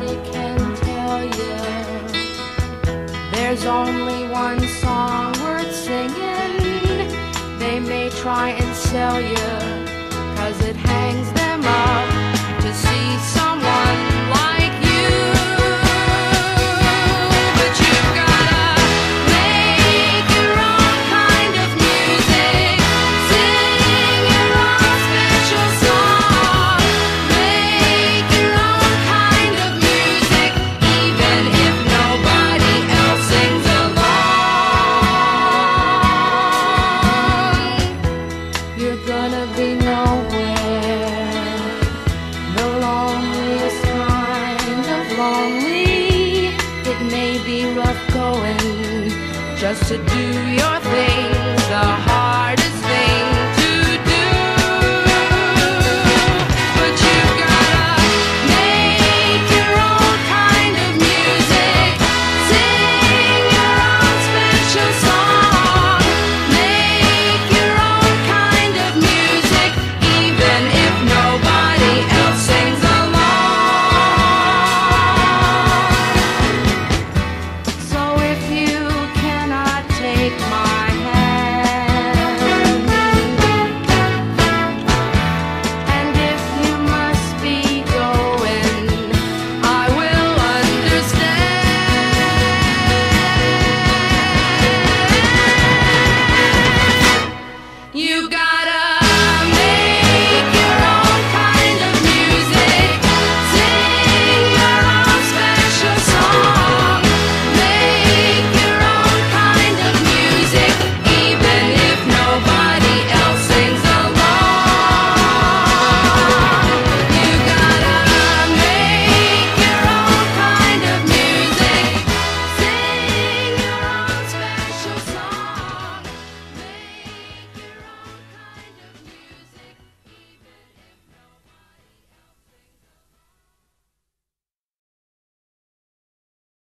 nobody can tell you there's only one song worth singing. They may try and sell you, 'cause it hangs them up to see someone like you. But you've gotta make your own kind of music, sing your own special song, make your own kind of music, even if nobody else sings along. You're gonna be nowhere, the loneliest kind of lonely. It may be rough going just to do your thing the hard